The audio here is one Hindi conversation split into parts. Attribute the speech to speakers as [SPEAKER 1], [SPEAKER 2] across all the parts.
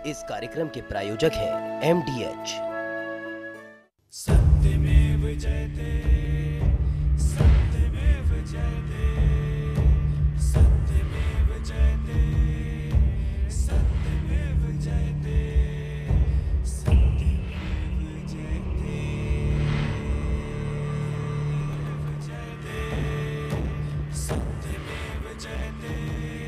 [SPEAKER 1] इस कार्यक्रम के प्रायोजक हैं MDH।
[SPEAKER 2] सत्यमेव जयते, सत्यमेव जयते, सत्यमेव जयते, सत्यमेव जयते, सत्यमेव जयते, सत्यमेव जयते,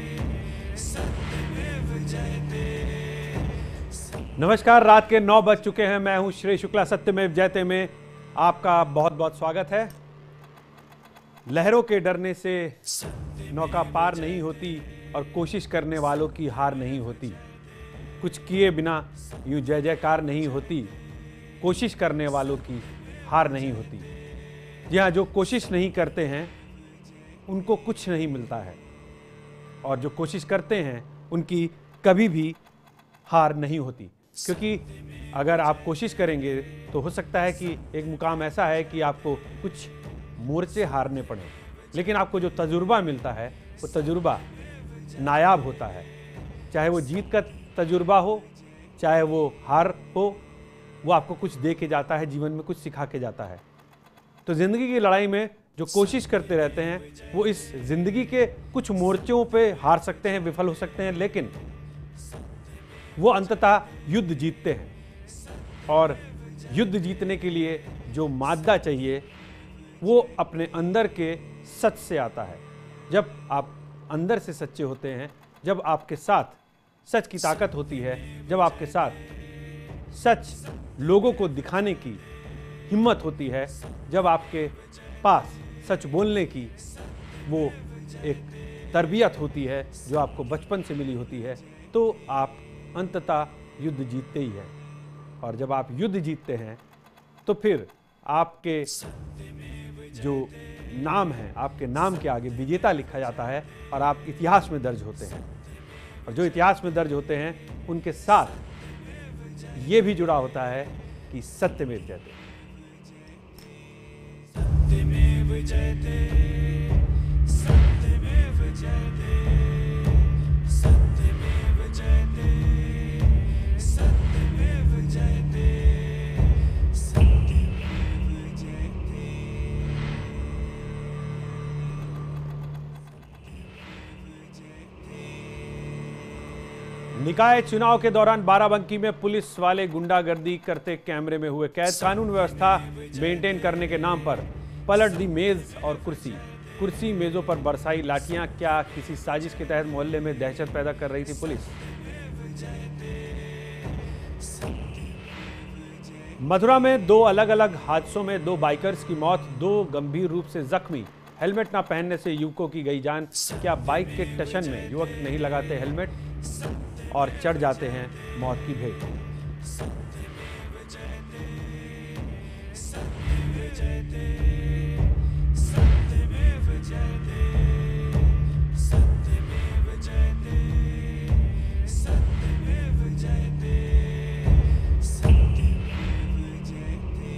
[SPEAKER 2] सत्यमेव जयते।
[SPEAKER 3] नमस्कार, रात के 9 बज चुके हैं। मैं हूं श्री शुक्ला। सत्यमेव जयते में आपका बहुत बहुत स्वागत है। लहरों के डरने से नौका पार नहीं होती और कोशिश करने वालों की हार नहीं होती। कुछ किए बिना यूं जय जयकार नहीं होती, कोशिश करने वालों की हार नहीं होती। जी हाँ, जो कोशिश नहीं करते हैं उनको कुछ नहीं मिलता है, और जो कोशिश करते हैं उनकी कभी भी हार नहीं होती। क्योंकि अगर आप कोशिश करेंगे तो हो सकता है कि एक मुकाम ऐसा है कि आपको कुछ मोर्चे हारने पड़े, लेकिन आपको जो तजुर्बा मिलता है वो तजुर्बा नायाब होता है। चाहे वो जीत का तजुर्बा हो, चाहे वो हार हो, वो आपको कुछ दे के जाता है, जीवन में कुछ सिखा के जाता है। तो ज़िंदगी की लड़ाई में जो कोशिश करते रहते हैं वो इस ज़िंदगी के कुछ मोर्चों पे हार सकते हैं, विफल हो सकते हैं, लेकिन वो अंततः युद्ध जीतते हैं। और युद्ध जीतने के लिए जो मादा चाहिए वो अपने अंदर के सच से आता है। जब आप अंदर से सच्चे होते हैं, जब आपके साथ सच की ताकत होती है, जब आपके साथ सच लोगों को दिखाने की हिम्मत होती है, जब आपके पास सच बोलने की वो एक तरबियत होती है जो आपको बचपन से मिली होती है, तो आप अंततः युद्ध जीतते ही हैं। और जब आप युद्ध जीतते हैं तो फिर आपके जो नाम है, आपके नाम के आगे विजेता लिखा जाता है और आप इतिहास में दर्ज होते हैं। और जो इतिहास में दर्ज होते हैं उनके साथ ये भी जुड़ा होता है कि सत्यमेव जयते।
[SPEAKER 2] सत्यमेव जयते, सत्यमेव जयते, सत्यमेव जयते, सत्यमेव जयते, सत्यमेव जयते।
[SPEAKER 3] निकाय चुनाव के दौरान बाराबंकी में पुलिस वाले गुंडागर्दी करते कैमरे में हुए कैद। कानून व्यवस्था मेंटेन करने के नाम पर पलट दी मेज और कुर्सी मेजों पर बरसाई लाठियां। क्या किसी साजिश के तहत मोहल्ले में दहशत पैदा कर रही थी पुलिस? मथुरा में 2 अलग अलग हादसों में 2 बाइकर्स की मौत, 2 गंभीर रूप से जख्मी। हेलमेट न पहनने से युवकों की गई जान। क्या बाइक के टशन में युवक नहीं लगाते हेलमेट और चढ़ जाते हैं मौत की भेंट?
[SPEAKER 2] सत्यमेव जयते, सत्यमेव जयते, सत्यमेव जयते, सत्यमेव जयते, सत्यमेव जयते, सत्यमेव जयते।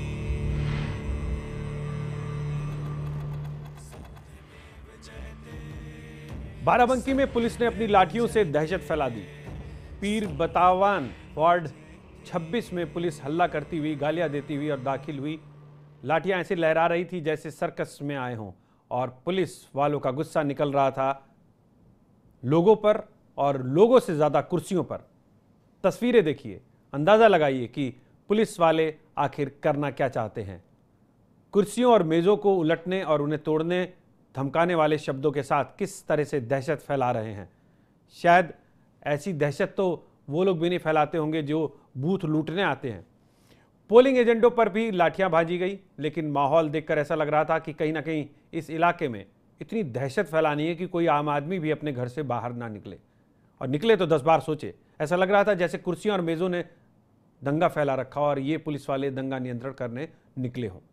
[SPEAKER 3] बाराबंकी में पुलिस ने अपनी लाठियों से दहशत फैला दी। पीर बतावान वार्ड 26 में पुलिस हल्ला करती हुई, गालियां देती हुई और दाखिल हुई। लाठियां ऐसे लहरा रही थी जैसे सर्कस में आए हों, और पुलिस वालों का गुस्सा निकल रहा था लोगों पर और लोगों से ज़्यादा कुर्सियों पर। तस्वीरें देखिए, अंदाज़ा लगाइए कि पुलिस वाले आखिर करना क्या चाहते हैं। कुर्सियों और मेज़ों को उलटने और उन्हें तोड़ने, धमकाने वाले शब्दों के साथ किस तरह से दहशत फैला रहे हैं। शायद ऐसी दहशत तो वो लोग भी नहीं फैलाते होंगे जो बूथ लूटने आते हैं। पोलिंग एजेंटों पर भी लाठियां भाजी गई, लेकिन माहौल देखकर ऐसा लग रहा था कि कहीं ना कहीं इस इलाके में इतनी दहशत फैलानी है कि कोई आम आदमी भी अपने घर से बाहर ना निकले, और निकले तो 10 बार सोचे। ऐसा लग रहा था जैसे कुर्सियों और मेज़ों ने दंगा फैला रखा और ये पुलिस वाले दंगा नियंत्रण करने निकले हों।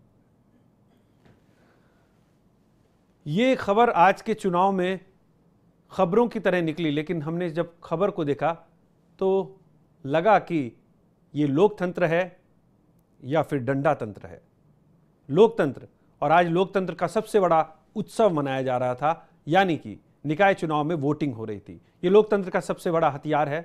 [SPEAKER 3] ये खबर आज के चुनाव में खबरों की तरह निकली, लेकिन हमने जब खबर को देखा तो लगा कि ये लोकतंत्र है या फिर डंडा तंत्र है। लोकतंत्र, और आज लोकतंत्र का सबसे बड़ा उत्सव मनाया जा रहा था, यानी कि निकाय चुनाव में वोटिंग हो रही थी। ये लोकतंत्र का सबसे बड़ा हथियार है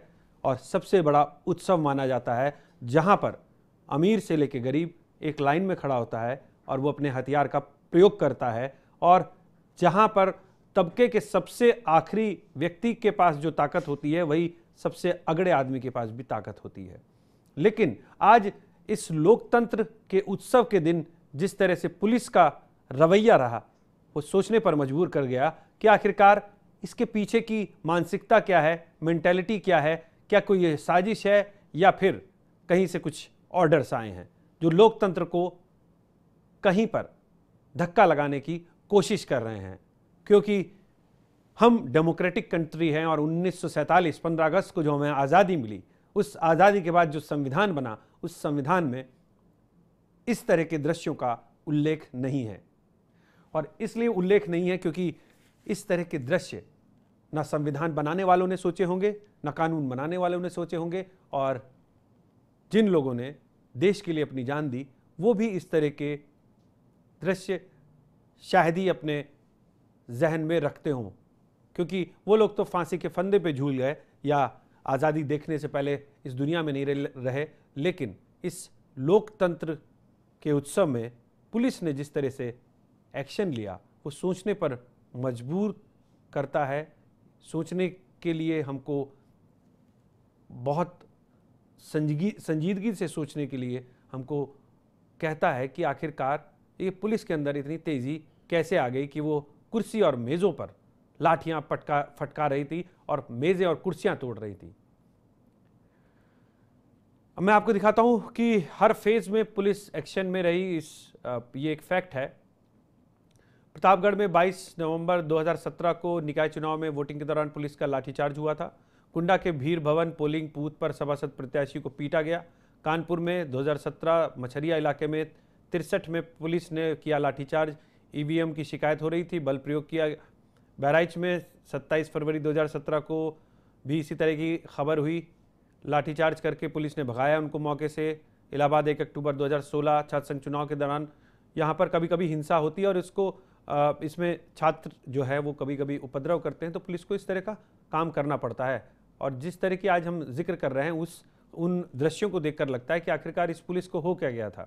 [SPEAKER 3] और सबसे बड़ा उत्सव माना जाता है, जहां पर अमीर से लेकर गरीब एक लाइन में खड़ा होता है और वो अपने हथियार का प्रयोग करता है, और जहां पर तबके के सबसे आखिरी व्यक्ति के पास जो ताकत होती है वही सबसे अगड़े आदमी के पास भी ताकत होती है। लेकिन आज इस लोकतंत्र के उत्सव के दिन जिस तरह से पुलिस का रवैया रहा, वो सोचने पर मजबूर कर गया कि आखिरकार इसके पीछे की मानसिकता क्या है, मेंटेलिटी क्या है, क्या कोई ये साजिश है या फिर कहीं से कुछ ऑर्डर्स आए हैं जो लोकतंत्र को कहीं पर धक्का लगाने की कोशिश कर रहे हैं। क्योंकि हम डेमोक्रेटिक कंट्री हैं और 1947 15 अगस्त को जो हमें आज़ादी मिली, उस आज़ादी के बाद जो संविधान बना, उस संविधान में इस तरह के दृश्यों का उल्लेख नहीं है। और इसलिए उल्लेख नहीं है क्योंकि इस तरह के दृश्य ना संविधान बनाने वालों ने सोचे होंगे, ना कानून बनाने वालों ने सोचे होंगे, और जिन लोगों ने देश के लिए अपनी जान दी वो भी इस तरह के दृश्य शायद ही अपने जहन में रखते हों, क्योंकि वो लोग तो फांसी के फंदे पे झूल गए या आज़ादी देखने से पहले इस दुनिया में नहीं रहे। लेकिन इस लोकतंत्र के उत्सव में पुलिस ने जिस तरह से एक्शन लिया वो सोचने पर मजबूर करता है। सोचने के लिए हमको बहुत संजीदगी से सोचने के लिए हमको कहता है कि आखिरकार ये पुलिस के अंदर इतनी तेज़ी कैसे आ गई कि वो कुर्सी और मेज़ों पर लाठियां फटका रही थी और मेज़ें और कुर्सियां तोड़ रही थी। अब मैं आपको दिखाता हूं कि हर फेज में पुलिस एक्शन में रही। ये एक फैक्ट है। प्रतापगढ़ में 22 नवंबर 2017 को निकाय चुनाव में वोटिंग के दौरान पुलिस का लाठीचार्ज हुआ था। कुंडा के भीर भवन पोलिंग बूथ पर सभासद प्रत्याशी को पीटा गया। कानपुर में 2017 मछरिया इलाके में 63 में पुलिस ने किया लाठीचार्ज, ईवीएम की शिकायत हो रही थी, बल प्रयोग किया। बहराइच में 27 फरवरी 2017 को भी इसी तरह की खबर हुई, लाठीचार्ज करके पुलिस ने भगाया उनको मौके से। इलाहाबाद 1 अक्टूबर 2016 छात्र संघ चुनाव के दौरान यहाँ पर कभी कभी हिंसा होती है और इसमें छात्र जो है वो कभी कभी उपद्रव करते हैं, तो पुलिस को इस तरह का काम करना पड़ता है। और जिस तरह की आज हम जिक्र कर रहे हैं उन दृश्यों को देखकर लगता है कि आखिरकार इस पुलिस को हो क्या गया था।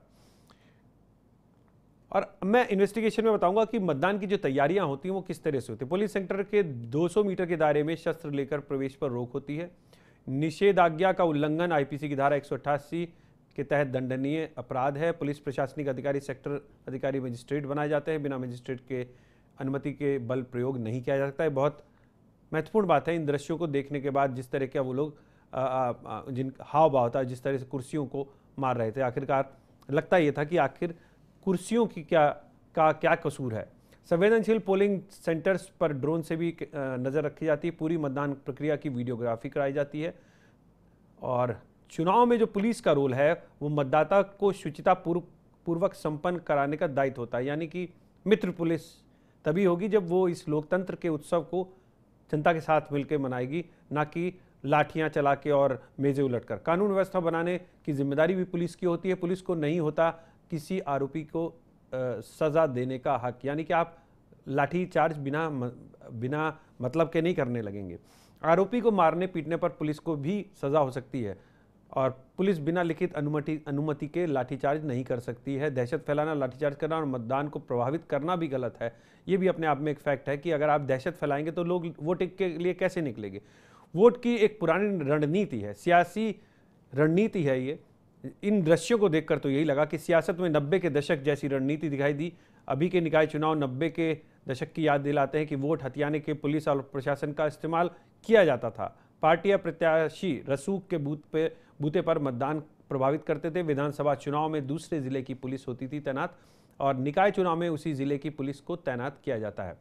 [SPEAKER 3] और मैं इन्वेस्टिगेशन में बताऊंगा कि मतदान की जो तैयारियां होती हैं वो किस तरह से होती है। पुलिस सेंटर के 200 मीटर के दायरे में शस्त्र लेकर प्रवेश पर रोक होती है। निषेधाज्ञा का उल्लंघन आईपीसी की धारा 188 के तहत दंडनीय अपराध है। पुलिस प्रशासनिक अधिकारी सेक्टर अधिकारी मजिस्ट्रेट बनाए जाते हैं। बिना मजिस्ट्रेट के अनुमति के बल प्रयोग नहीं किया जा सकता है। बहुत महत्वपूर्ण बात है। इन दृश्यों को देखने के बाद जिस तरह के वो लोग जिन हाव भाव था, जिस तरह से कुर्सियों को मार रहे थे, आखिरकार लगता ये था कि आखिर कुर्सियों की क्या कसूर है। संवेदनशील पोलिंग सेंटर्स पर ड्रोन से भी नज़र रखी जाती है। पूरी मतदान प्रक्रिया की वीडियोग्राफी कराई जाती है। और चुनाव में जो पुलिस का रोल है वो मतदाता को शुचिता पूर्वक संपन्न कराने का दायित्व होता है। यानी कि मित्र पुलिस तभी होगी जब वो इस लोकतंत्र के उत्सव को जनता के साथ मिलकर मनाएगी, ना कि लाठियां चला के और मेज़ें उलटकर। कानून व्यवस्था बनाने की जिम्मेदारी भी पुलिस की होती है। पुलिस को नहीं होता किसी आरोपी को सज़ा देने का हक, यानी कि आप लाठी चार्ज बिना मतलब के नहीं करने लगेंगे। आरोपी को मारने पीटने पर पुलिस को भी सज़ा हो सकती है और पुलिस बिना लिखित अनुमति के लाठीचार्ज नहीं कर सकती है। दहशत फैलाना, लाठीचार्ज करना और मतदान को प्रभावित करना भी गलत है। ये भी अपने आप में एक फैक्ट है कि अगर आप दहशत फैलाएंगे तो लोग वोट के लिए कैसे निकलेंगे। वोट की एक पुरानी रणनीति है, सियासी रणनीति है ये। इन दृश्यों को देखकर तो यही लगा कि सियासत में 90 के दशक जैसी रणनीति दिखाई दी। अभी के निकाय चुनाव 90 के दशक की याद दिलाते हैं कि वोट हथियाने के पुलिस और प्रशासन का इस्तेमाल किया जाता था। पार्टी या प्रत्याशी रसूख के बूथे पर मतदान प्रभावित करते थे। विधानसभा चुनाव में दूसरे जिले की पुलिस होती थी तैनात और निकाय चुनाव में उसी जिले की पुलिस को तैनात किया जाता है।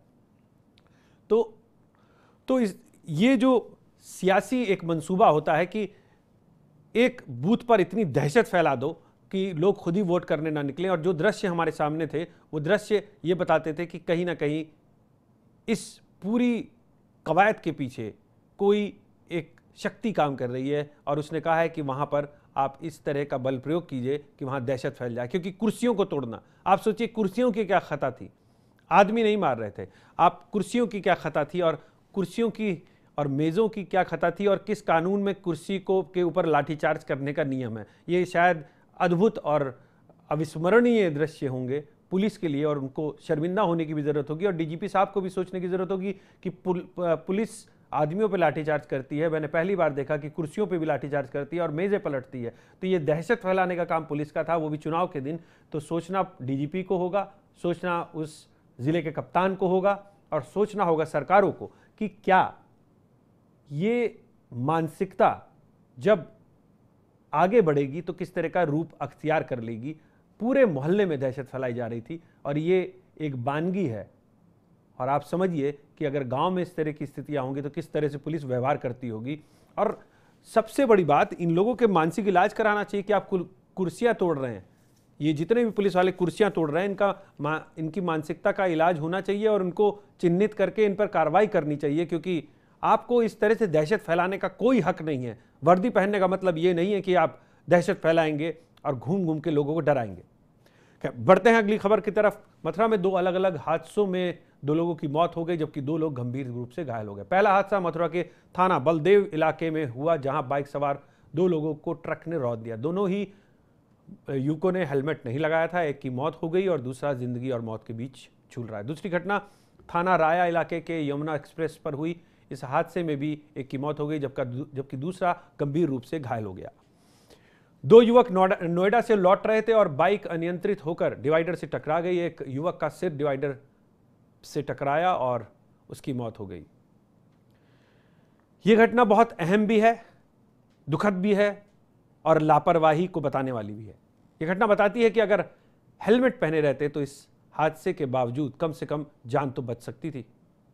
[SPEAKER 3] तो ये जो सियासी एक मंसूबा होता है कि एक बूथ पर इतनी दहशत फैला दो कि लोग खुद ही वोट करने ना निकलें। और जो दृश्य हमारे सामने थे वो दृश्य ये बताते थे कि कहीं ना कहीं इस पूरी कवायद के पीछे कोई एक शक्ति काम कर रही है और उसने कहा है कि वहाँ पर आप इस तरह का बल प्रयोग कीजिए कि वहाँ दहशत फैल जाए। क्योंकि कुर्सियों को तोड़ना, आप सोचिए कुर्सियों की क्या खता थी, आदमी नहीं मार रहे थे, आप कुर्सियों की क्या खता थी और कुर्सियों की और मेज़ों की क्या खता थी और किस कानून में कुर्सी को के ऊपर लाठीचार्ज करने का नियम है। ये शायद अद्भुत और अविस्मरणीय दृश्य होंगे पुलिस के लिए और उनको शर्मिंदा होने की भी ज़रूरत होगी और डीजीपी साहब को भी सोचने की ज़रूरत होगी कि पुलिस आदमियों पे लाठीचार्ज करती है। मैंने पहली बार देखा कि कुर्सियों पे भी लाठीचार्ज करती है और मेज़ें पलटती है। तो ये दहशत फैलाने का काम पुलिस का था, वो भी चुनाव के दिन। तो सोचना डीजीपी को होगा, सोचना उस ज़िले के कप्तान को होगा और सोचना होगा सरकारों को कि क्या ये मानसिकता जब आगे बढ़ेगी तो किस तरह का रूप अख्तियार कर लेगी। पूरे मोहल्ले में दहशत फैलाई जा रही थी और ये एक बानगी है। और आप समझिए कि अगर गांव में इस तरह की स्थितियां होंगी तो किस तरह से पुलिस व्यवहार करती होगी। और सबसे बड़ी बात, इन लोगों के मानसिक इलाज कराना चाहिए कि आप कुर्सियां तोड़ रहे हैं, ये जितने भी पुलिस वाले कुर्सियां तोड़ रहे हैं, इनकी मानसिकता का इलाज होना चाहिए और इनको चिन्हित करके इन पर कार्रवाई करनी चाहिए, क्योंकि आपको इस तरह से दहशत फैलाने का कोई हक नहीं है। वर्दी पहनने का मतलब ये नहीं है कि आप दहशत फैलाएंगे और घूम घूम के लोगों को डराएंगे। बढ़ते हैं अगली खबर की तरफ। मथुरा में 2 अलग अलग हादसों में 2 लोगों की मौत हो गई, जबकि 2 लोग गंभीर रूप से घायल हो गए। पहला हादसा मथुरा के थाना बलदेव इलाके में हुआ, जहां बाइक सवार 2 लोगों को ट्रक ने रौंद दिया। दोनों ही युवकों ने हेलमेट नहीं लगाया था। एक की मौत हो गई और दूसरा जिंदगी और मौत के बीच झूल रहा है। दूसरी घटना थाना राया इलाके के यमुना एक्सप्रेस पर हुई। इस हादसे में भी एक की मौत हो गई, जबकि दूसरा गंभीर रूप से घायल हो गया। 2 युवक नोएडा से लौट रहे थे और बाइक अनियंत्रित होकर डिवाइडर से टकरा गई। एक युवक का सिर डिवाइडर से टकराया और उसकी मौत हो गई। यह घटना बहुत अहम भी है, दुखद भी है और लापरवाही को बताने वाली भी है। यह घटना बताती है कि अगर हेलमेट पहने रहते तो इस हादसे के बावजूद कम से कम जान तो बच सकती थी।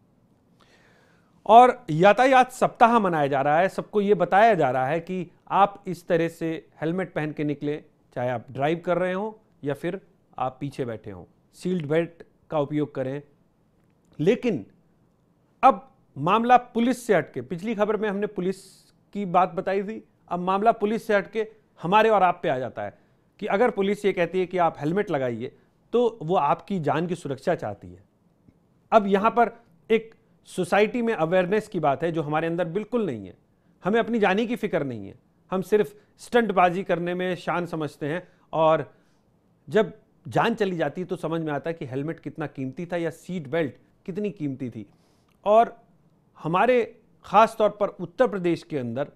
[SPEAKER 3] और यातायात सप्ताह मनाया जा रहा है, सबको यह बताया जा रहा है कि आप इस तरह से हेलमेट पहन के निकले, चाहे आप ड्राइव कर रहे हो या फिर आप पीछे बैठे हो, सीट बेल्ट का उपयोग करें। लेकिन अब मामला पुलिस से हटके, पिछली खबर में हमने पुलिस की बात बताई थी, अब मामला पुलिस से हटके हमारे और आप पे आ जाता है कि अगर पुलिस ये कहती है कि आप हेलमेट लगाइए तो वो आपकी जान की सुरक्षा चाहती है। अब यहां पर एक सोसाइटी में अवेयरनेस की बात है जो हमारे अंदर बिल्कुल नहीं है। हमें अपनी जानी की फिक्र नहीं है, हम सिर्फ स्टंटबाजी करने में शान समझते हैं और जब जान चली जाती है तो समझ में आता है कि हेलमेट कितना कीमती था या सीट बेल्ट कितनी कीमती थी। और हमारे खास तौर पर उत्तर प्रदेश के अंदर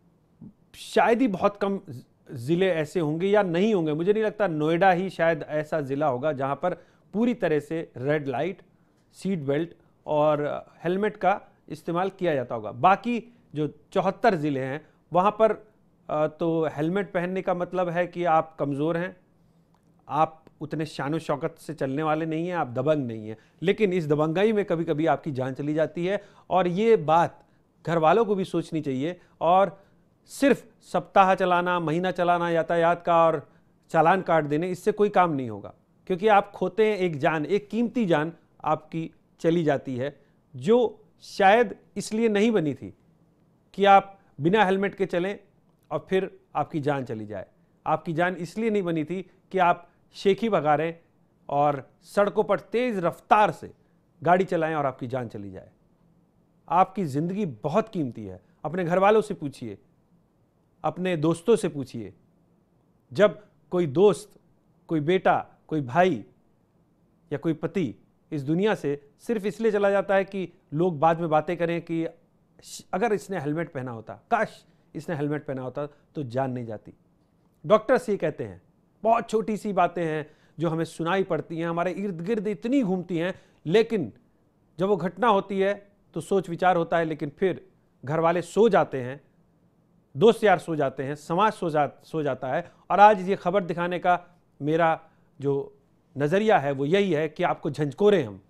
[SPEAKER 3] शायद ही बहुत कम ज़िले ऐसे होंगे या नहीं होंगे, मुझे नहीं लगता, नोएडा ही शायद ऐसा ज़िला होगा जहां पर पूरी तरह से रेड लाइट, सीट बेल्ट और हेलमेट का इस्तेमाल किया जाता होगा। बाकी जो 74 ज़िले हैं वहाँ पर तो हेलमेट पहनने का मतलब है कि आप कमज़ोर हैं, आप उतने शानो शौकत से चलने वाले नहीं हैं, आप दबंग नहीं हैं। लेकिन इस दबंगाई में कभी कभी आपकी जान चली जाती है और ये बात घर वालों को भी सोचनी चाहिए। और सिर्फ सप्ताह चलाना, महीना चलाना यातायात का और चालान काट देने, इससे कोई काम नहीं होगा, क्योंकि आप खोते हैं एक जान, एक कीमती जान आपकी चली जाती है जो शायद इसलिए नहीं बनी थी कि आप बिना हेलमेट के चलें और फिर आपकी जान चली जाए। आपकी जान इसलिए नहीं बनी थी कि आप शेखी भगा रहे और सड़कों पर तेज रफ्तार से गाड़ी चलाएं और आपकी जान चली जाए। आपकी ज़िंदगी बहुत कीमती है। अपने घर वालों से पूछिए, अपने दोस्तों से पूछिए। जब कोई दोस्त, कोई बेटा, कोई भाई या कोई पति इस दुनिया से सिर्फ इसलिए चला जाता है कि लोग बाद में बातें करें कि अगर इसने हेलमेट पहना होता, काश इसने हेलमेट पहना होता, तो जान नहीं जाती। डॉक्टर्स ये कहते हैं, बहुत छोटी सी बातें हैं जो हमें सुनाई पड़ती हैं, हमारे इर्द गिर्द इतनी घूमती हैं, लेकिन जब वो घटना होती है तो सोच विचार होता है। लेकिन फिर घर वाले सो जाते हैं, दोस्त यार सो जाते हैं, समाज सो जाता है। और आज ये खबर दिखाने का मेरा जो नज़रिया है वो यही है कि आपको झंझकोरें, हम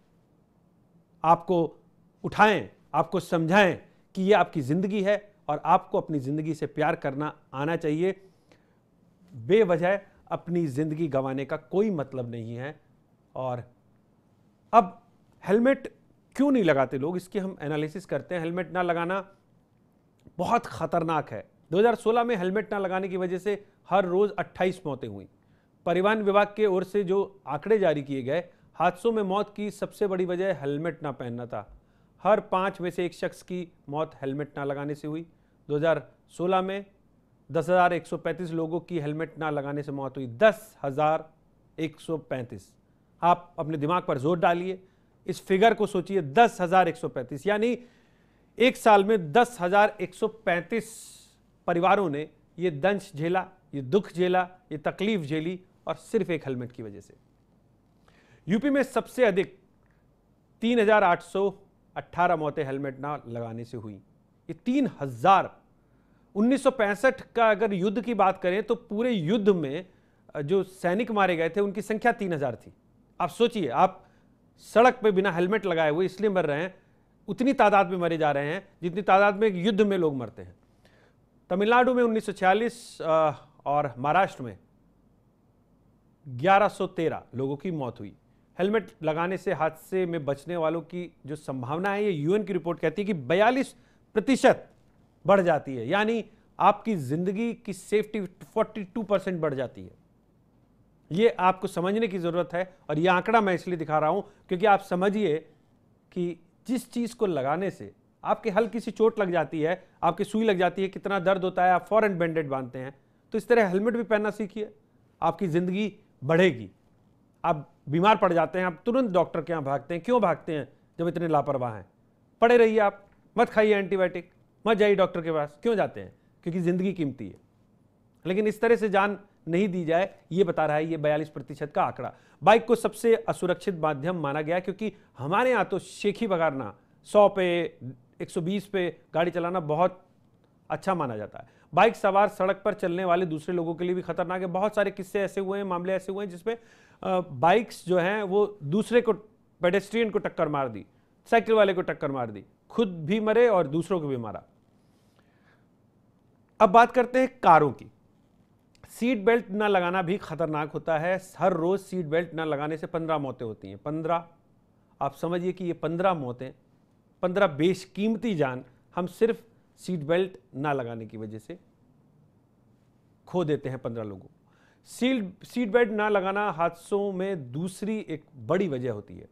[SPEAKER 3] आपको उठाएं, आपको समझाएं कि ये आपकी ज़िंदगी है और आपको अपनी ज़िंदगी से प्यार करना आना चाहिए। बेवजह अपनी ज़िंदगी गंवाने का कोई मतलब नहीं है। और अब हेलमेट क्यों नहीं लगाते लोग, इसकी हम एनालिसिस करते हैं। हेलमेट ना लगाना बहुत ख़तरनाक है। 2016 में हेलमेट ना लगाने की वजह से हर रोज़ 28 मौतें हुई। परिवहन विभाग के ओर से जो आंकड़े जारी किए गए, हादसों में मौत की सबसे बड़ी वजह हेलमेट ना पहनना था। हर 5 में से एक शख्स की मौत हेलमेट ना लगाने से हुई। 2016 में 10,135 लोगों की हेलमेट ना लगाने से मौत हुई। 10,135। आप अपने दिमाग पर जोर डालिए, इस फिगर को सोचिए, 10,135, यानी एक साल में 10,135 परिवारों ने ये दंश झेला, ये दुख झेला, ये तकलीफ झेली, और सिर्फ एक हेलमेट की वजह से। यूपी में सबसे अधिक 3,818 मौतें हेलमेट ना लगाने से हुई। ये 3,000। 1965 का अगर युद्ध की बात करें तो पूरे युद्ध में जो सैनिक मारे गए थे उनकी संख्या 3,000 थी। आप सोचिए, आप सड़क पे बिना हेलमेट लगाए हुए इसलिए मर रहे हैं, उतनी तादाद में मरे जा रहे हैं जितनी तादाद में युद्ध में लोग मरते हैं। तमिलनाडु में 1946 और महाराष्ट्र में 1113 लोगों की मौत हुई। हेलमेट लगाने से हादसे में बचने वालों की जो संभावना है, ये यूएन की रिपोर्ट कहती है कि 42% बढ़ जाती है, यानी आपकी जिंदगी की सेफ्टी 42% बढ़ जाती है। ये आपको समझने की जरूरत है, और यह आंकड़ा मैं इसलिए दिखा रहा हूं क्योंकि आप समझिए कि जिस चीज को लगाने से आपके हल्की सी चोट लग जाती है, आपकी सुई लग जाती है, कितना दर्द होता है, आप फौरन बैंडेड बांधते हैं। तो इस तरह हेलमेट भी पहनना सीखिए, आपकी जिंदगी बढ़ेगी। आप बीमार पड़ जाते हैं, आप तुरंत डॉक्टर के यहाँ भागते हैं। क्यों भागते हैं जब इतने लापरवाह हैं? पड़े रहिए, आप मत खाइए एंटीबायोटिक, मत जाइए डॉक्टर के पास। क्यों जाते हैं? क्योंकि जिंदगी कीमती है। लेकिन इस तरह से जान नहीं दी जाए, ये बता रहा है ये 42% का आंकड़ा। बाइक को सबसे असुरक्षित माध्यम माना गया क्योंकि हमारे यहाँ तो शेखी बगाड़ना, 100 पे 120 पे गाड़ी चलाना बहुत अच्छा माना जाता है। बाइक सवार सड़क पर चलने वाले दूसरे लोगों के लिए भी खतरनाक है। बहुत सारे किस्से ऐसे हुए हैं, मामले ऐसे हुए हैं जिसमें बाइक्स जो हैं वो दूसरे को, पेडेस्ट्रियन को टक्कर मार दी, साइकिल वाले को टक्कर मार दी, खुद भी मरे और दूसरों को भी मारा। अब बात करते हैं कारों की। सीट बेल्ट ना लगाना भी खतरनाक होता है। हर रोज सीट बेल्ट ना लगाने से 15 मौतें होती हैं। 15, आप समझिए कि ये 15 मौतें, 15 बेशकीमती जान हम सिर्फ सीट बेल्ट ना लगाने की वजह से खो देते हैं 15 लोगों। सीट बेल्ट ना लगाना हादसों में दूसरी एक बड़ी वजह होती है।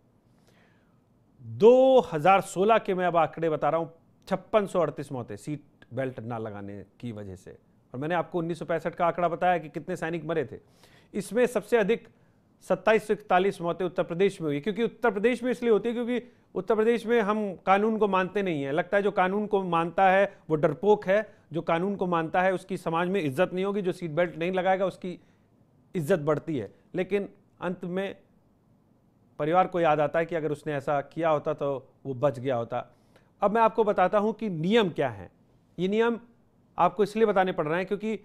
[SPEAKER 3] 2016 के मैं अब आंकड़े बता रहा हूं, 5638 मौतें सीट बेल्ट ना लगाने की वजह से। और मैंने आपको 1965 का आंकड़ा बताया कि कितने सैनिक मरे थे। इसमें सबसे अधिक 2741 मौतें उत्तर प्रदेश में हुई। क्योंकि उत्तर प्रदेश में इसलिए होती है क्योंकि उत्तर प्रदेश में हम कानून को मानते नहीं हैं। लगता है जो कानून को मानता है वो डरपोक है, जो कानून को मानता है उसकी समाज में इज्जत नहीं होगी, जो सीट बेल्ट नहीं लगाएगा उसकी इज्जत बढ़ती है। लेकिन अंत में परिवार को याद आता है कि अगर उसने ऐसा किया होता तो वो बच गया होता। अब मैं आपको बताता हूं कि नियम क्या है। ये नियम आपको इसलिए बताने पड़ रहे हैं क्योंकि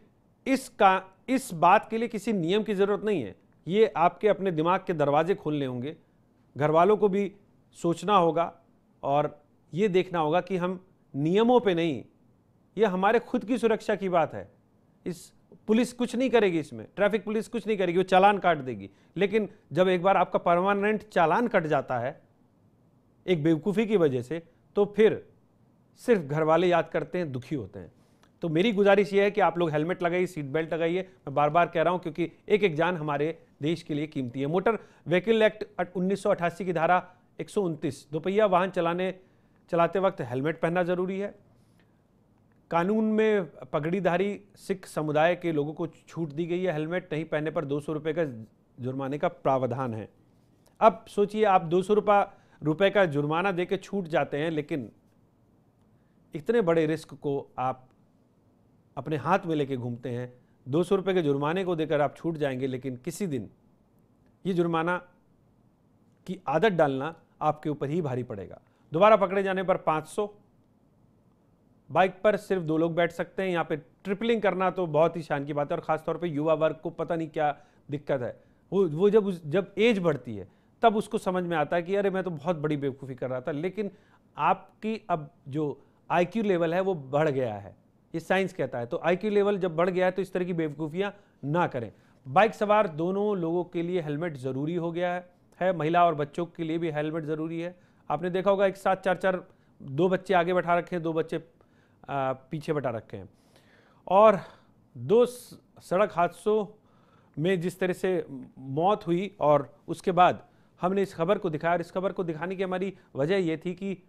[SPEAKER 3] इस बात के लिए किसी नियम की जरूरत नहीं है। ये आपके अपने दिमाग के दरवाजे खोलने होंगे, घर वालों को भी सोचना होगा और ये देखना होगा कि हम नियमों पे नहीं, ये हमारे खुद की सुरक्षा की बात है। इस पुलिस कुछ नहीं करेगी, इसमें ट्रैफिक पुलिस कुछ नहीं करेगी, वो चालान काट देगी। लेकिन जब एक बार आपका परमानेंट चालान कट जाता है एक बेवकूफ़ी की वजह से, तो फिर सिर्फ घर वाले याद करते हैं, दुखी होते हैं। तो मेरी गुजारिश ये है कि आप लोग हेलमेट लगाइए, सीट बेल्ट लगाइए। मैं बार बार कह रहा हूं क्योंकि एक एक जान हमारे देश के लिए कीमती है। मोटर व्हीकल एक्ट 1988 की धारा 129, दोपहिया वाहन चलाते वक्त हेलमेट पहनना जरूरी है। कानून में पगड़ीधारी सिख समुदाय के लोगों को छूट दी गई है। हेलमेट नहीं पहनने पर 200 रुपये का जुर्माने का प्रावधान है। अब सोचिए, आप 200 रुपये का जुर्माना देके छूट जाते हैं, लेकिन इतने बड़े रिस्क को आप अपने हाथ में लेके घूमते हैं। 200 रुपये के जुर्माने को देकर आप छूट जाएंगे, लेकिन किसी दिन ये जुर्माना की आदत डालना आपके ऊपर ही भारी पड़ेगा। दोबारा पकड़े जाने पर 500। बाइक पर सिर्फ 2 लोग बैठ सकते हैं। यहाँ पे ट्रिपलिंग करना तो बहुत ही शान की बात है, और ख़ासतौर पे युवा वर्ग को पता नहीं क्या दिक्कत है। वो जब एज बढ़ती है तब उसको समझ में आता है कि अरे मैं तो बहुत बड़ी बेवकूफ़ी कर रहा था। लेकिन आपकी अब जो IQ लेवल है वो बढ़ गया है, ये साइंस कहता है। तो IQ लेवल जब बढ़ गया है तो इस तरह की बेवकूफ़ियाँ ना करें। बाइक सवार दोनों लोगों के लिए हेलमेट ज़रूरी हो गया है। महिला और बच्चों के लिए भी हेलमेट ज़रूरी है। आपने देखा होगा एक साथ 4-4 2 बच्चे आगे बैठा रखे हैं, 2 बच्चे पीछे बैठा रखे हैं। और 2 सड़क हादसों में जिस तरह से मौत हुई और उसके बाद हमने इस खबर को दिखाया, और इस खबर को दिखाने की हमारी वजह ये थी कि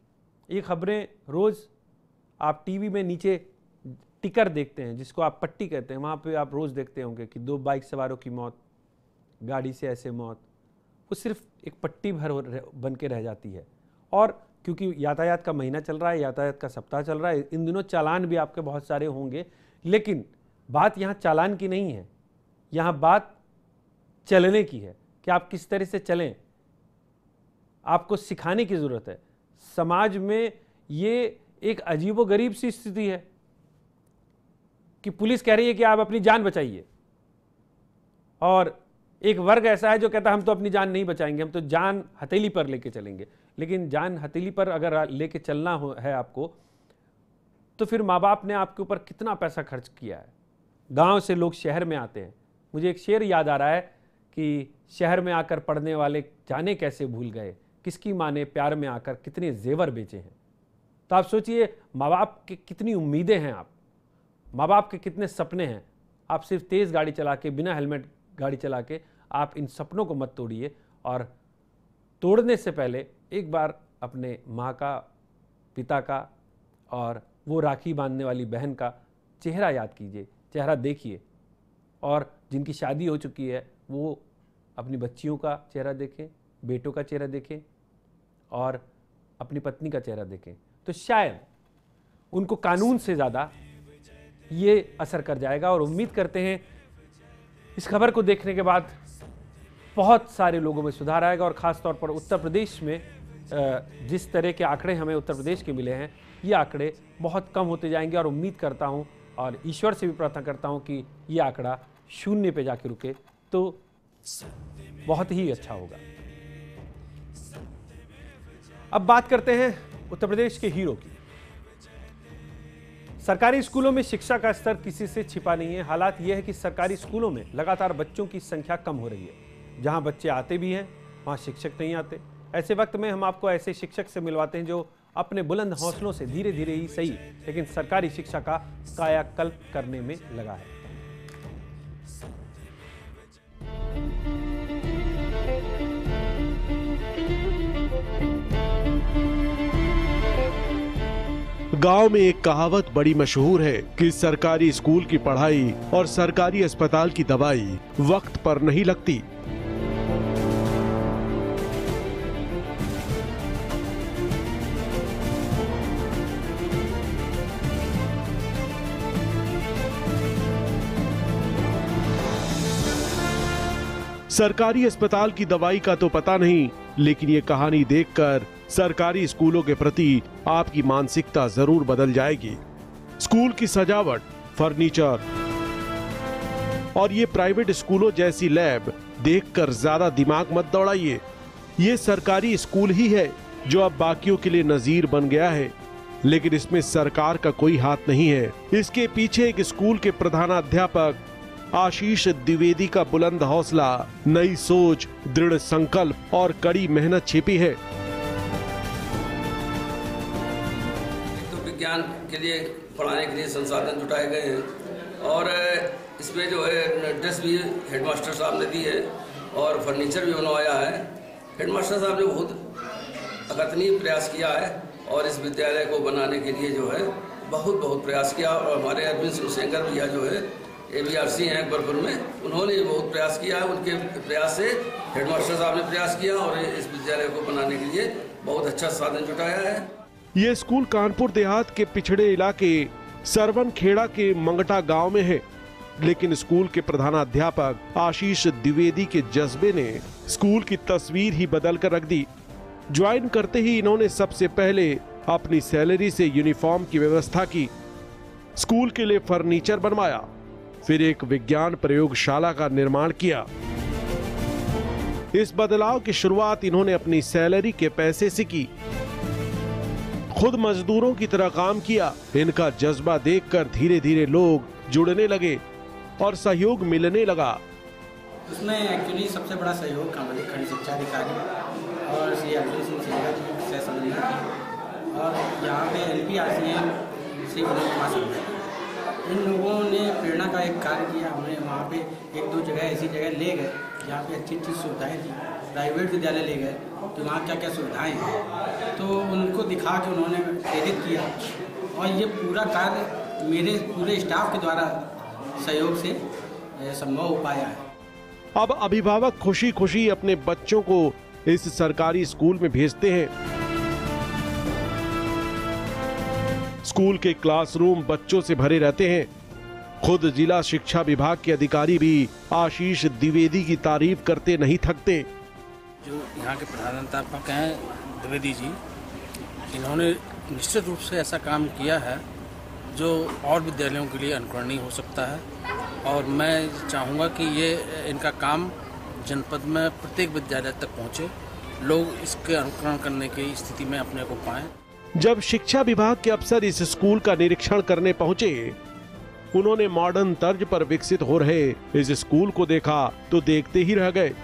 [SPEAKER 3] ये खबरें रोज़ आप टीवी में नीचे टिकर देखते हैं, जिसको आप पट्टी कहते हैं, वहाँ पे आप रोज़ देखते होंगे कि 2 बाइक सवारों की मौत, गाड़ी से ऐसे मौत, वो सिर्फ एक पट्टी भर बन के रह जाती है। और क्योंकि यातायात का महीना चल रहा है, यातायात का सप्ताह चल रहा है, इन दिनों चालान भी आपके बहुत सारे होंगे, लेकिन बात यहाँ चालान की नहीं है, यहाँ बात चलने की है कि आप किस तरह से चलें। आपको सिखाने की ज़रूरत है। समाज में ये एक अजीबोगरीब सी स्थिति है कि पुलिस कह रही है कि आप अपनी जान बचाइए, और एक वर्ग ऐसा है जो कहता है हम तो अपनी जान नहीं बचाएंगे, हम तो जान हथेली पर लेके चलेंगे। लेकिन जान हथेली पर अगर लेके चलना है आपको, तो फिर माँ बाप ने आपके ऊपर कितना पैसा खर्च किया है। गांव से लोग शहर में आते हैं। मुझे एक शेर याद आ रहा है कि शहर में आकर पढ़ने वाले जाने कैसे भूल गए, किसकी माँ ने प्यार में आकर कितने जेवर बेचे हैं। तो आप सोचिए, माँ बाप की कितनी उम्मीदें हैं, आप माँ बाप के कितने सपने हैं। आप सिर्फ तेज़ गाड़ी चला के, बिना हेलमेट गाड़ी चला के आप इन सपनों को मत तोड़िए, और तोड़ने से पहले एक बार अपने माँ का, पिता का और वो राखी बांधने वाली बहन का चेहरा याद कीजिए, चेहरा देखिए। और जिनकी शादी हो चुकी है वो अपनी बच्चियों का चेहरा देखें, बेटों का चेहरा देखें और अपनी पत्नी का चेहरा देखें, तो शायद उनको कानून से ज़्यादा ये असर कर जाएगा। और उम्मीद करते हैं इस खबर को देखने के बाद बहुत सारे लोगों में सुधार आएगा, और ख़ास तौर पर उत्तर प्रदेश में जिस तरह के आंकड़े हमें उत्तर प्रदेश के मिले हैं, ये आंकड़े बहुत कम होते जाएंगे। और उम्मीद करता हूँ और ईश्वर से भी प्रार्थना करता हूँ कि ये आंकड़ा 0 पे जाके रुके, तो बहुत ही अच्छा होगा। अब बात करते हैं उत्तर प्रदेश के हीरो की। सरकारी स्कूलों में शिक्षा का स्तर किसी से छिपा नहीं है। हालात यह है कि सरकारी स्कूलों में लगातार बच्चों की संख्या कम हो रही है। जहां बच्चे आते भी हैं वहां शिक्षक नहीं आते। ऐसे वक्त में हम आपको ऐसे शिक्षक से मिलवाते हैं जो अपने बुलंद हौसलों से धीरे धीरे ही सही, लेकिन सरकारी शिक्षा का कायाकल्प करने में लगा है।
[SPEAKER 4] गांव में एक कहावत बड़ी मशहूर है कि सरकारी स्कूल की पढ़ाई और सरकारी अस्पताल की दवाई वक्त पर नहीं लगती। सरकारी अस्पताल की दवाई का तो पता नहीं, लेकिन ये कहानी देखकर सरकारी स्कूलों के प्रति आपकी मानसिकता जरूर बदल जाएगी। स्कूल की सजावट, फर्नीचर और ये प्राइवेट स्कूलों जैसी लैब देखकर ज्यादा दिमाग मत दौड़ाइए। ये सरकारी स्कूल ही है जो अब बाकियों के लिए नजीर बन गया है, लेकिन इसमें सरकार का कोई हाथ नहीं है। इसके पीछे एक स्कूल के प्रधानाध्यापक आशीष द्विवेदी का बुलंद हौसला, नई सोच, दृढ़ संकल्प और कड़ी मेहनत छिपी है।
[SPEAKER 5] तो विज्ञान के लिए पढ़ाने के लिए संसाधन जुटाए गए हैं, और इसमें जो है ड्रेस भी हेडमास्टर साहब ने दी है और फर्नीचर भी बनवाया है। हेडमास्टर साहब ने बहुत अकथनीय प्रयास किया है और इस विद्यालय को बनाने के लिए जो है बहुत प्रयास किया। और हमारे अरविंद सिंह सेंगर भैया जो है ABRC हैं गोरखपुर में, उन्होंने बहुत प्रयास किया है। उनके प्रयास से हेडमास्टर साहब ने प्रयास किया और इस विद्यालय को बनाने के लिए बहुत अच्छा साधन जुटाया है।
[SPEAKER 4] ये स्कूल कानपुर देहात के पिछड़े इलाके सरवन खेड़ा के मंगटा गांव में है, लेकिन स्कूल के प्रधानाध्यापक आशीष द्विवेदी के जज्बे ने स्कूल की तस्वीर ही बदल कर रख दी। ज्वाइन करते ही इन्होंने सबसे पहले अपनी सैलरी से यूनिफॉर्म की व्यवस्था की, स्कूल के लिए फर्नीचर बनवाया, फिर एक विज्ञान प्रयोगशाला का निर्माण किया। इस बदलाव की शुरुआत इन्होंने अपनी सैलरी के पैसे से की। खुद मजदूरों की तरह काम किया। इनका जज्बा देखकर धीरे धीरे लोग जुड़ने लगे और सहयोग मिलने लगा।
[SPEAKER 6] उसमें एक्चुअली सबसे बड़ा सहयोग हमारे खंड शिक्षा अधिकारी और श्री अरविंद सिंह सेंगर जी से संबंधित है, और यहाँ पे LPRC श्री विनोद कुमार सिंह, इन लोगों ने प्रेरणा का एक कार्य किया। हमें वहाँ पे 1-2 जगह ऐसी जगह ले गए जहाँ पे अच्छी सुविधाएं थी, प्राइवेट विद्यालय ले गए कि वहाँ क्या क्या सुविधाएं हैं, तो उनको दिखा के उन्होंने प्रेरित किया और ये पूरा कार्य मेरे पूरे स्टाफ के द्वारा सहयोग से संभव हो पाया है।
[SPEAKER 4] अब अभिभावक खुशी खुशी अपने बच्चों को इस सरकारी स्कूल में भेजते हैं। स्कूल के क्लासरूम बच्चों से भरे रहते हैं। खुद जिला शिक्षा विभाग के अधिकारी भी आशीष द्विवेदी की तारीफ करते नहीं थकते।
[SPEAKER 7] जो यहाँ के प्रधानाध्यापक हैं द्विवेदी जी, इन्होंने निश्चित रूप से ऐसा काम किया है जो और विद्यालयों के लिए अनुकरणीय हो सकता है, और मैं चाहूँगा कि ये इनका काम जनपद में प्रत्येक विद्यालय तक पहुँचे, लोग इसके अनुकरण करने की स्थिति में अपने को पाएं।
[SPEAKER 4] जब शिक्षा विभाग के अफसर इस स्कूल का निरीक्षण करने पहुंचे, उन्होंने मॉडर्न तर्ज पर विकसित हो रहे इस स्कूल को देखा तो देखते ही रह गए।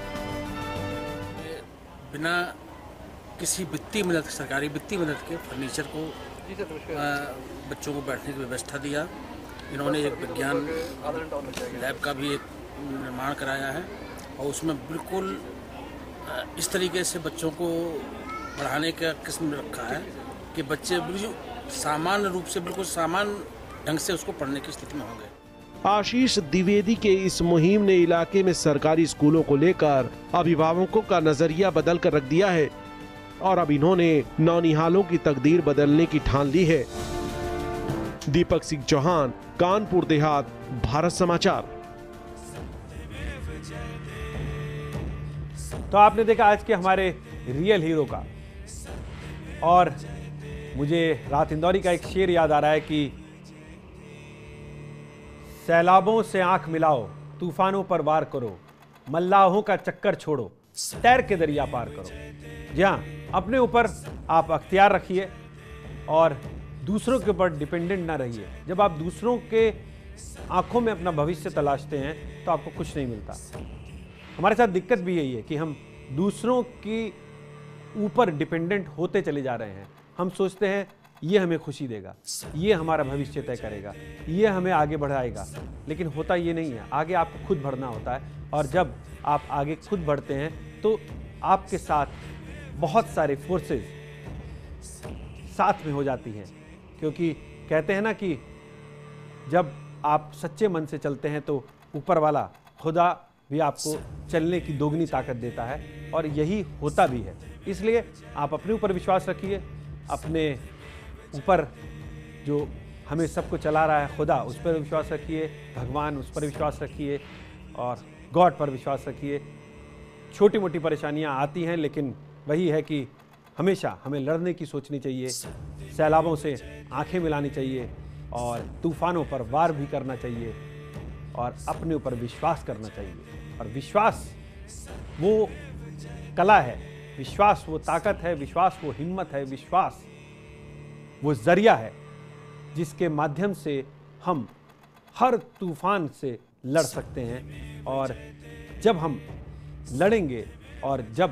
[SPEAKER 7] बिना किसी वित्तीय मदद, सरकारी वित्तीय मदद के फर्नीचर को बच्चों को बैठने की व्यवस्था दिया। इन्होंने एक विज्ञान लैब का भी एक निर्माण कराया है और उसमें बिल्कुल इस तरीके से बच्चों को पढ़ाने का किस्म रखा है कि बच्चे सामान्य रूप से बिल्कुल सामान्य ढंग से उसको पढ़ने की स्थिति में होंगे।
[SPEAKER 4] आशीष द्विवेदी के इस मुहिम ने इलाके में सरकारी स्कूलों को लेकर अभिभावकों का नजरिया बदल कर रख दिया है और अब इन्होंने नौनिहालों की तकदीर बदलने की ठान ली है। दीपक सिंह चौहान, कानपुर देहात, भारत समाचार।
[SPEAKER 3] तो आपने देखा आज के हमारे रियल हीरो का, और मुझे रात इंदौरी का एक शेर याद आ रहा है कि सैलाबों से आंख मिलाओ, तूफानों पर वार करो, मल्लाहों का चक्कर छोड़ो, तैर के दरिया पार करो। जी हाँ, अपने ऊपर आप अख्तियार रखिए और दूसरों के ऊपर डिपेंडेंट ना रहिए। जब आप दूसरों के आंखों में अपना भविष्य तलाशते हैं तो आपको कुछ नहीं मिलता। हमारे साथ दिक्कत भी यही है कि हम दूसरों की ऊपर डिपेंडेंट होते चले जा रहे हैं। हम सोचते हैं ये हमें खुशी देगा, ये हमारा भविष्य तय करेगा, ये हमें आगे बढ़ाएगा, लेकिन होता ये नहीं है। आगे आपको खुद बढ़ना होता है, और जब आप आगे खुद बढ़ते हैं तो आपके साथ बहुत सारे फोर्सेस साथ में हो जाती हैं, क्योंकि कहते हैं ना कि जब आप सच्चे मन से चलते हैं तो ऊपर वाला खुदा भी आपको चलने की दोगुनी ताकत देता है, और यही होता भी है। इसलिए आप अपने ऊपर विश्वास रखिए, अपने ऊपर जो हमें सबको चला रहा है खुदा, उस पर विश्वास रखिए, भगवान उस पर विश्वास रखिए और गॉड पर विश्वास रखिए। छोटी मोटी परेशानियां आती हैं, लेकिन वही है कि हमेशा हमें लड़ने की सोचनी चाहिए, सैलाबों से आंखें मिलानी चाहिए और तूफानों पर वार भी करना चाहिए और अपने ऊपर विश्वास करना चाहिए। और विश्वास वो कला है, विश्वास वो ताकत है, विश्वास वो हिम्मत है, विश्वास वो जरिया है जिसके माध्यम से हम हर तूफान से लड़ सकते हैं। और जब हम लड़ेंगे और जब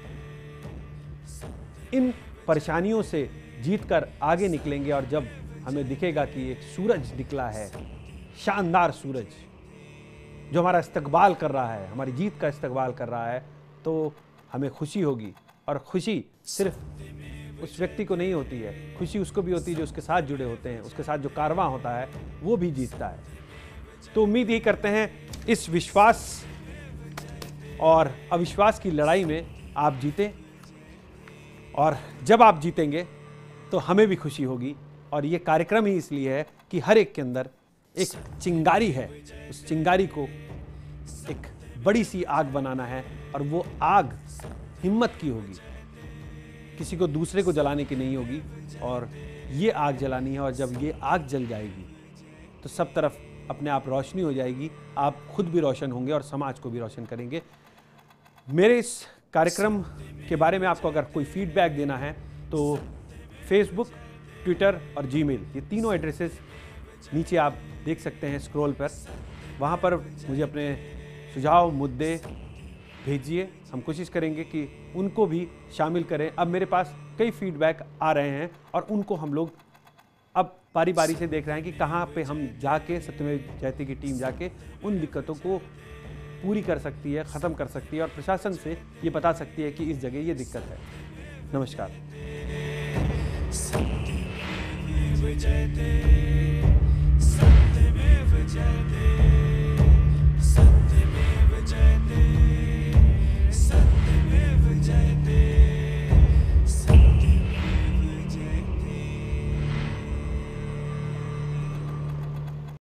[SPEAKER 3] इन परेशानियों से जीतकर आगे निकलेंगे और जब हमें दिखेगा कि एक सूरज निकला है, शानदार सूरज जो हमारा इस्तकबाल कर रहा है, हमारी जीत का इस्तकबाल कर रहा है, तो हमें खुशी होगी। और खुशी सिर्फ उस व्यक्ति को नहीं होती है, खुशी उसको भी होती है जो उसके साथ जुड़े होते हैं, उसके साथ जो कारवां होता है वो भी जीतता है। तो उम्मीद यही करते हैं इस विश्वास और अविश्वास की लड़ाई में आप जीतें, और जब आप जीतेंगे तो हमें भी खुशी होगी। और ये कार्यक्रम ही इसलिए है कि हर एक के अंदर एक चिंगारी है, उस चिंगारी को एक बड़ी सी आग बनाना है, और वो आग हिम्मत की होगी, किसी को दूसरे को जलाने की नहीं होगी। और ये आग जलानी है, और जब ये आग जल जाएगी तो सब तरफ अपने आप रोशनी हो जाएगी, आप खुद भी रोशन होंगे और समाज को भी रोशन करेंगे। मेरे इस कार्यक्रम के बारे में आपको अगर कोई फीडबैक देना है तो फेसबुक, ट्विटर और जीमेल, ये तीनों एड्रेसेस नीचे आप देख सकते हैं स्क्रॉल पर। वहाँ पर मुझे अपने सुझाव, मुद्दे भेजिए, हम कोशिश करेंगे कि उनको भी शामिल करें। अब मेरे पास कई फीडबैक आ रहे हैं और उनको हम लोग अब बारी बारी से देख रहे हैं कि कहाँ पे हम जाके, सत्यमेव जयते की टीम जाके उन दिक्कतों को पूरी कर सकती है, ख़त्म कर सकती है और प्रशासन से ये बता सकती है कि इस जगह ये दिक्कत है। नमस्कार।
[SPEAKER 2] सत्यमेव जयते, सत्यमेव जयते।